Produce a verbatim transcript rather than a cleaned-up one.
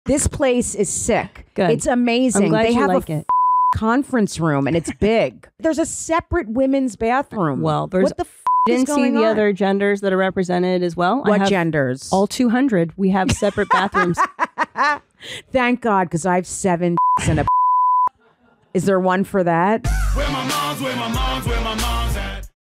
This place is sick. Good. It's amazing. I'm glad they you have like a it. conference room and it's big. There's a separate women's bathroom. Well, there's what the f- didn't is see going the on? other genders that are represented as well. What I have genders? All two hundred. We have separate bathrooms. Thank God, because I have seven and a. Is there one for that? Where my mom's, where my mom's, where my mom's.